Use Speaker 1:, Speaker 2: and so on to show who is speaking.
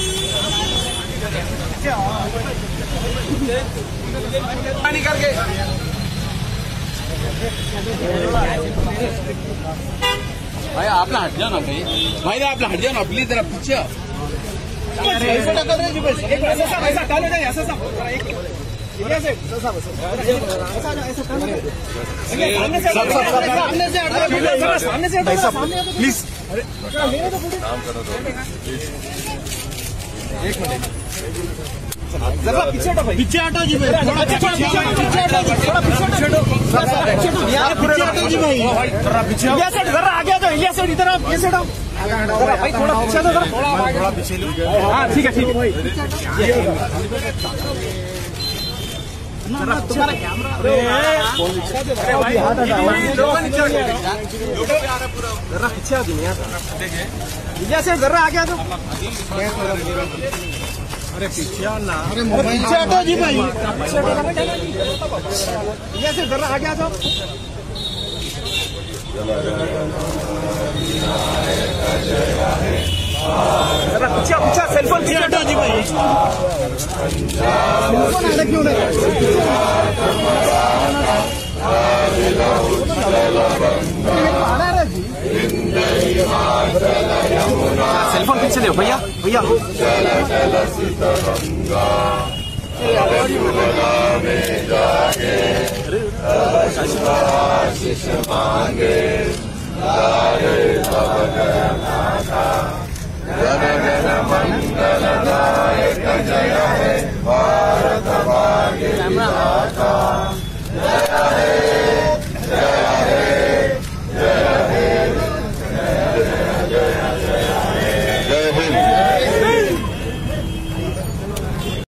Speaker 1: पानी करके भाई आप ना हट जाओ ना भाई आप ना हट जाओ ना प्लीज जरा पीछे प्लीज एक मिनट जरा पीछे हटो भाई, पीछे हटो जी भाई, थोड़ा पीछे हटो जी भाई, जरा पीछे इलिया सेठ जरा आगे आ जाओ, इलिया सेठ इधर आओ, ये सेठ आओ भाई, थोड़ा पीछे दो, थोड़ा पीछे लो। हाँ ठीक है भाई, तुम्हारा कैमरा जरा पीछे आ जाओ, इलिया सेठ जरा आगे आ जाओ। अरे पीछे ना, अरे पीछे हटो जी भाई, ये से जरा आगे आ जाओ। जरा पीछे पीछे सेलफोन पीछे हटो जी भाई, सेलफोन आने क्यों नहीं? सेलफोन पीछे ले भैया भैया। मांगे